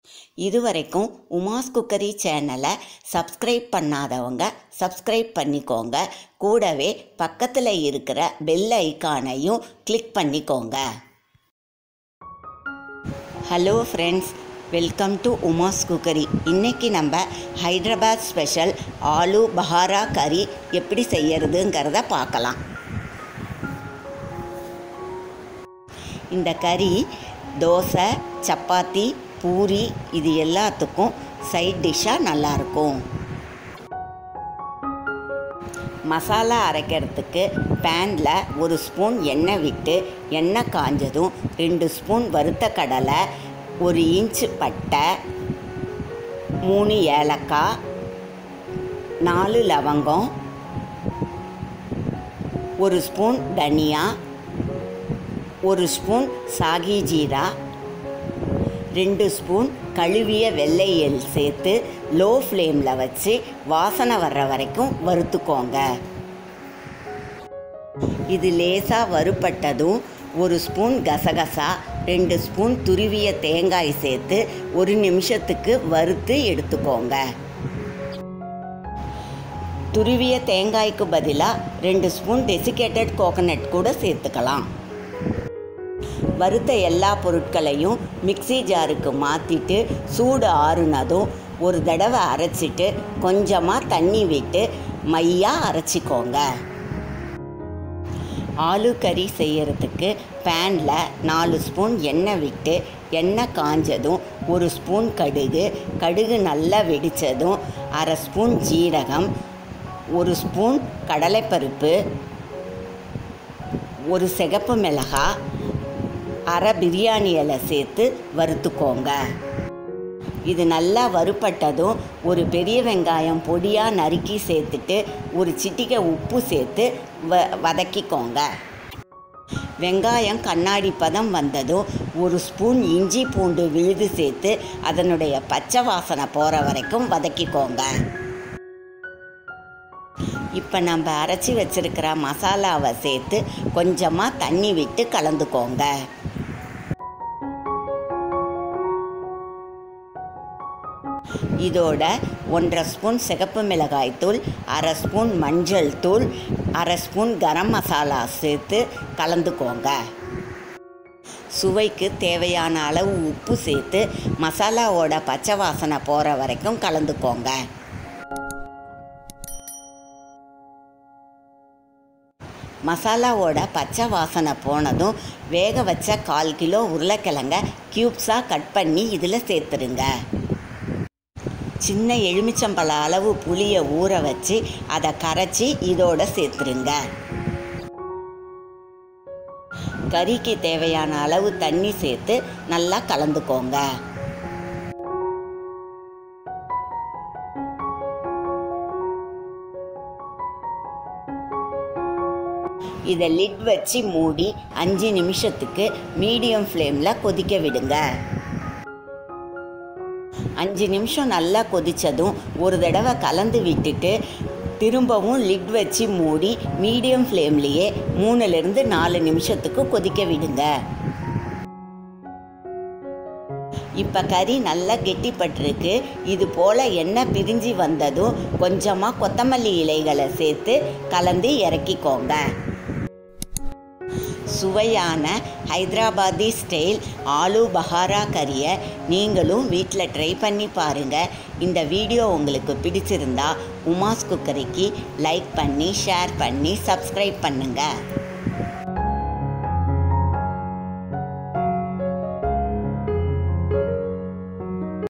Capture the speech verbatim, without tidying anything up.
இதுவரைக்கும் உமாஸ் குக்கரி சேனலை சப்ஸ்கிரைப் பண்ணாதவங்க சப்ஸ்கிரைப் பண்ணிக்கோங்க. கூடவே பக்கத்தில் இருக்கிற பெல் ஐக்கானையும் கிளிக் பண்ணிக்கோங்க. Hello friends, welcome to Uma's cookery. இன்றைக்கி நம்ம ஹைதராபாத் ஸ்பெஷல் ஆலு பஹாரா கறி எப்படி செய்யறதுங்கிறத பார்க்கலாம். இந்த கறி தோசை, சப்பாத்தி, பூரி இது எல்லாத்துக்கும் சைட் டிஷ்ஷாக நல்லாயிருக்கும். மசாலா அரைக்கிறதுக்கு பேனில் ஒரு ஸ்பூன் எண்ணெய் விட்டு எண்ணெய் காஞ்சதும் ரெண்டு ஸ்பூன் வறுத்த கடலை, ஒரு இன்ச்சு பட்டை, மூணு ஏலக்காய், நாலு லவங்கம், ஒரு ஸ்பூன் தனியா, ஒரு ஸ்பூன் சாகி ஜீரா, ரெண்டு ஸ்பூன் கழுவிய வெள்ளை எள் சேர்த்து லோ ஃப்ளேமில் வச்சு வாசனை வர்ற வரைக்கும் வறுத்துக்கோங்க. இது லேசாக வறுபட்டதும் ஒரு ஸ்பூன் கசகசா, ரெண்டு ஸ்பூன் துருவிய தேங்காய் சேர்த்து ஒரு நிமிஷத்துக்கு வறுத்து எடுத்துக்கோங்க. துருவிய தேங்காய்க்கு பதிலாக ரெண்டு ஸ்பூன் டெசிகேட்டட் கோகனட் கூட சேர்த்துக்கலாம். வறுத்த எல்லா பொருட்களையும் மிக்ஸி ஜாருக்கு மாற்றிட்டு சூடு ஆறுனதும் ஒரு தடவை அரைச்சிட்டு கொஞ்சமாக தண்ணி விட்டு மையாக அரைச்சிக்கோங்க. ஆலு கறி செய்யறதுக்கு பேனில் நாலு ஸ்பூன் எண்ணெய் விட்டு எண்ணெய் காஞ்சதும் ஒரு ஸ்பூன் கடுகு, கடுகு நல்லா வெடித்ததும் அரை ஸ்பூன் ஜீரகம், ஒரு ஸ்பூன் கடலைப்பருப்பு, ஒரு சிகப்பு மிளகாய், அரை பிரியாணி இலை சேர்த்து வறுத்துக்கோங்க. இது நல்லா வறுபட்டதும் ஒரு பெரிய வெங்காயம் பொடியாக நறுக்கி சேர்த்துட்டு ஒரு சிட்டிகை உப்பு சேர்த்து வ வதக்கிக்கோங்க. வெங்காயம் கண்ணாடி பதம் வந்ததும் ஒரு ஸ்பூன் இஞ்சி பூண்டு விழுது சேர்த்து அதனுடைய பச்சை வாசனை போகிற வரைக்கும் வதக்கிக்கோங்க. இப்போ நம்ம அரைச்சி வச்சிருக்கிற மசாலாவை சேர்த்து கொஞ்சமாக தண்ணி விட்டு கலந்துக்கோங்க. இதோட ஒன்றரை ஸ்பூன் சிகப்பு மிளகாய் தூள், அரை ஸ்பூன் மஞ்சள் தூள், அரை ஸ்பூன் கரம் மசாலா சேர்த்து கலந்துக்கோங்க. சுவைக்கு தேவையான அளவு உப்பு சேர்த்து மசாலாவோட பச்சை வாசனை போகிற வரைக்கும் கலந்துக்கோங்க. மசாலாவோட பச்சை வாசனை போனதும் வேக வச்ச கால் கிலோ உருளைக்கிழங்க க்யூப்ஸாக கட் பண்ணி இதில் சேர்த்துருங்க. சின்ன எலுமிச்சம்பழ அளவு புளியை ஊற வச்சு அதை கரைச்சி இதோட சேர்த்துருங்க. கறிக்கு தேவையான அளவு தண்ணி சேர்த்து நல்லா கலந்துக்கோங்க. இதை லிட் வச்சு மூடி அஞ்சு நிமிஷத்துக்கு மீடியம் ஃப்ளேமில் கொதிக்க விடுங்க. அஞ்சு நிமிஷம் நல்லா கொதித்ததும் ஒரு தடவை கலந்து விட்டுட்டு திரும்பவும் லிட் வச்சு மூடி மீடியம் ஃப்ளேம்லேயே மூணுலேருந்து நாலு நிமிஷத்துக்கு கொதிக்க விடுங்க. இப்போ கறி நல்லா கெட்டிப்பட்டிருக்கு. இது போல் எண்ணெய் பிரிஞ்சு வந்ததும் கொஞ்சமாக கொத்தமல்லி இலைகளை சேர்த்து கலந்து இறக்கிக்கோங்க. சுவையான ஹைதராபாதி ஸ்டைல் ஆலு பஹாரா கறியை நீங்களும் வீட்டில் ட்ரை பண்ணி பாருங்கள். இந்த வீடியோ உங்களுக்கு பிடிச்சிருந்தா உமாஸ் குக்கரிக்கு லைக் பண்ணி ஷேர் பண்ணி சப்ஸ்கிரைப் பண்ணுங்கள்.